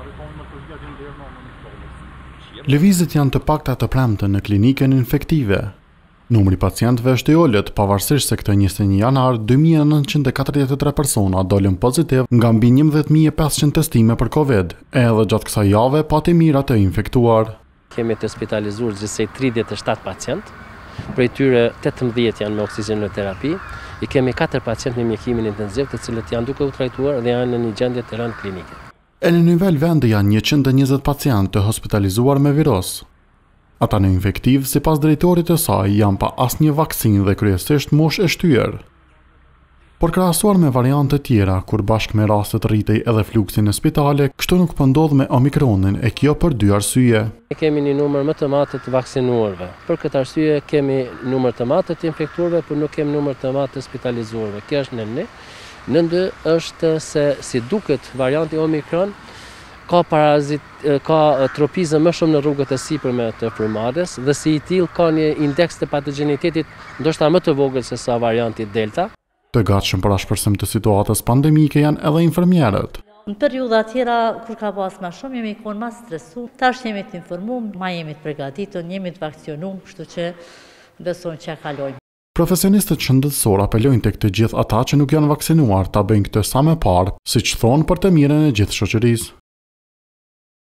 Lëvizjet janë të pakta të premte në klinikën infektive. Numri pacientëve është i ulët, pavarësisht se këtë 21 janar 2943 persona dolën pozitiv nga mbi 11500 testime për Covid, edhe gjatë kësaj jave pati mira të infektuar. Kemi të hospitalizuar gjithsej 37 pacient, prej tyre 18 janë me oksigjenoterapi, i kemi 4 pacient në mjekimin intensiv, të cilët janë duke u trajtuar dhe janë në një gjendje të rëndë klinike. E në nivel vendi janë 120 pacient të hospitalizuar me virus. Ata në infektiv, si pas drejtorit të saj, janë pa asnjë vaksinë dhe kryesisht moshë e shtyër. Por krahasuar me variante tjera, kur bashkë me rastet rritej edhe fluksi në spitale, kështu nuk po ndodh me Omikronin, e kjo për dy arsye. Kemi një numër më të madh të vaksinuarve. Për këtë arsye kemi numër të madh të infektuarve, por nuk kemi numër të madh të hospitalizuarve. Kjo është në një. Në dy është se si duket varianti Omikron, ka tropizëm më shumë në rrugët e sipërme të frymarrjes dhe si i tillë ka një indeks të patogjenitetit ndoshta më të vogël se sa varianti Delta. Të gatshëm për ashpërsim të situatës pandemike janë edhe infermierët. Në periudha tjera, kur ka pas më shumë, jemi konë më stresuar. Tash jemi të informuar, ma jemi të përgatitur, jemi të vakcinuar, kështu që besojmë që kalojmë. Profesionistët shëndetësor apelojnë tek të gjithë ata që nuk janë vaksinuar ta bëjnë këtë sa më parë, siç thonë për të mirën e gjithë shoqërisë.